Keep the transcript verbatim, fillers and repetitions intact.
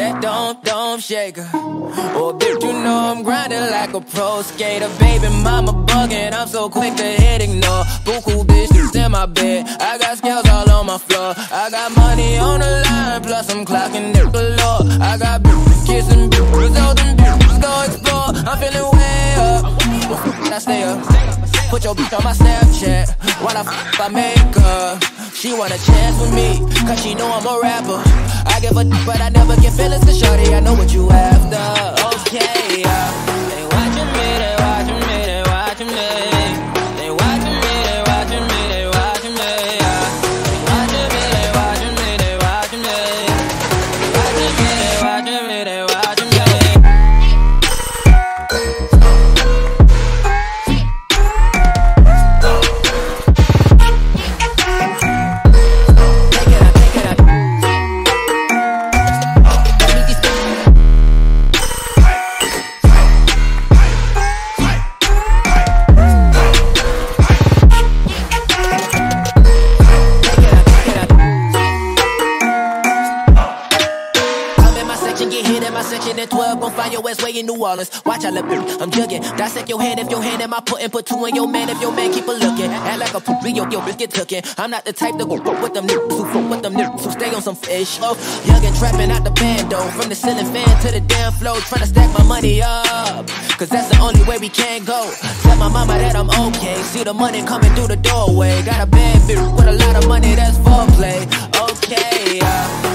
that don't, don't shake her. Oh, bitch, you know I'm grinding like a pro skater. Baby mama bugging, I'm so quick to hit ignore. Buku bitches in my bed, I got scales all on my floor. I got money on the line, plus I'm clocking it galore. I got bitches kissing bitches, all them bitches go explore. I'm feeling way up, I stay up. Put your bitch on my Snapchat while I f*** I make her. She want a chance with me, cause she know I'm a rapper. I give a d***, but I never get feelings, cause shorty, I know what you after. Okay, uh, they watching me, they watching me, they watching me. They watching me, they watching me, they watching me. Uh, they watching me, they watching me, they watching me. They watching me, they watching me, they watching me. twelve, gon' find your ass way in New Orleans. Watch I look, I'm jugging. Dissect your hand if your hand in my pudding. Put two in your man if your man keep a looking. Act like a poopy, yo, yo, bitch get tookin'. I'm not the type to go fuck with them niggas who fuck with them niggas who stay on some fish. Oh, young and trapping out the bando. From the ceiling fan to the damn floor. Tryna stack my money up, cause that's the only way we can go. Tell my mama that I'm okay. See the money coming through the doorway. Got a bad bitch with a lot of money, that's foreplay. Okay, uh